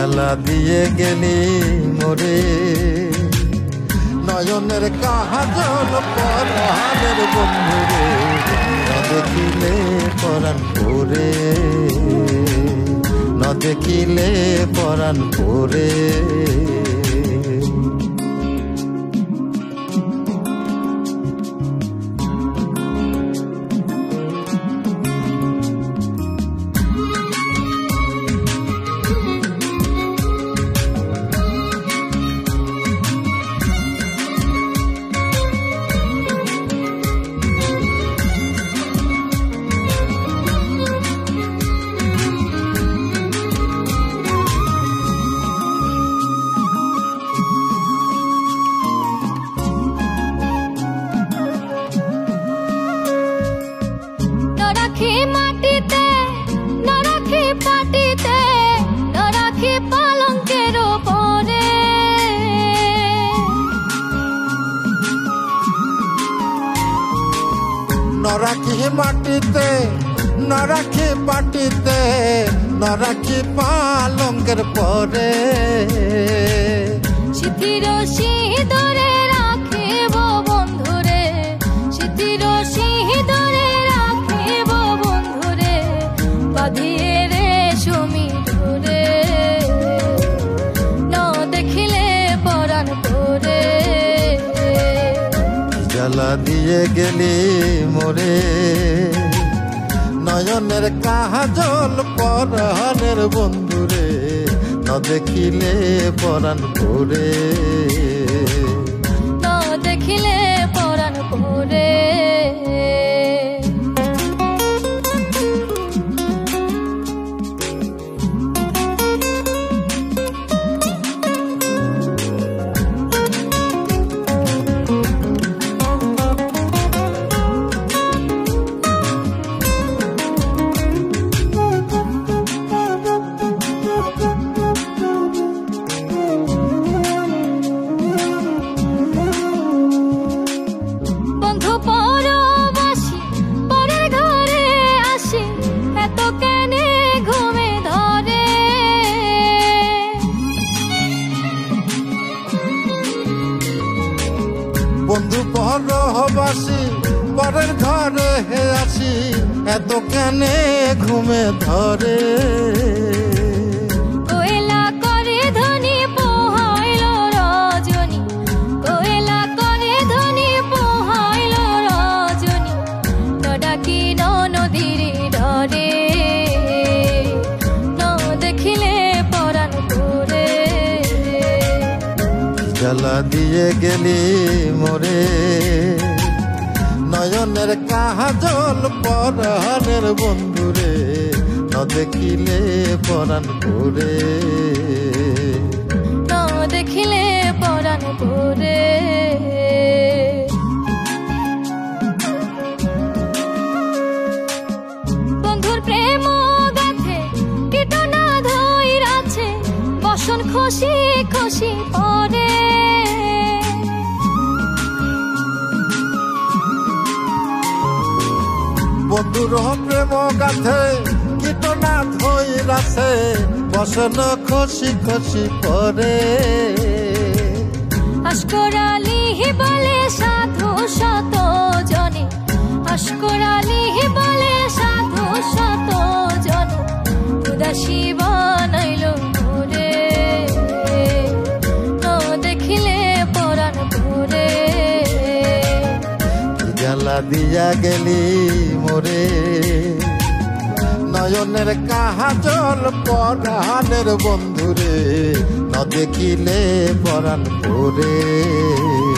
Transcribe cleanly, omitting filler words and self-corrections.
জ্বালা দিয়ে গেলি মোরে নয়নের কাজল পরাণের বন্ধুরে না দেখিলে পরাণ পরে না দেখিলে পরাণ পরে মাটিতে না রাখি পাটিতে না রাখি পালঙ্কের উপরে না রাখি মাটিতে না রাখি পাটিতে না রাখি পালঙ্কের পরে সিঁথির সিঁদুরে রাখিব বন্ধুরে সিঁথির সিঁদুরে রাখিব বন্ধুরে বাঁধিয়ে রেশমি ডোরে না দেখিলে পরাণ পরে জ্বালা দিয়ে গেলি মোরে নয়নের কাজল পরাণের বন্ধুরে না দেখিলে পরাণ পরে না দেখিলে পরাণ পরে বন্ধু পরবাসী পরের ঘরে আসি এত কেনে ঘুমে ধরে কোয়েলা করে ধনী পোহাইল রজনী কোয়েলা করে ধনী পোহাইল রজনী ডাকি নদীর ডরে ন দেখিলে পরাণ পরে জ্বালা দিয়ে গেলি মোরে নয়নের কাজল পরাণের বন্ধুরে না দেখিলে পরাণ পরে না দেখিলে পরাণ পরে বন্ধুর প্রেম গাথে কীটনা ধইরাছে বসন খুশি খুশি পরে বন্ধুর প্রেম গাথে কীটনা ধইরাছে বসন খুশি খুশি পরে আশকর আলী বলে সাধু শত জনে আশকর আলী বলে সাধু শত জনে উদাসী বানাইল মোরে না দেখিলে পরাণ পরে জ্বালা দিয়া গেলি মোরে নয়নের কাজল পরাণের বন্ধুরে না দেখিলে পরাণ পরে।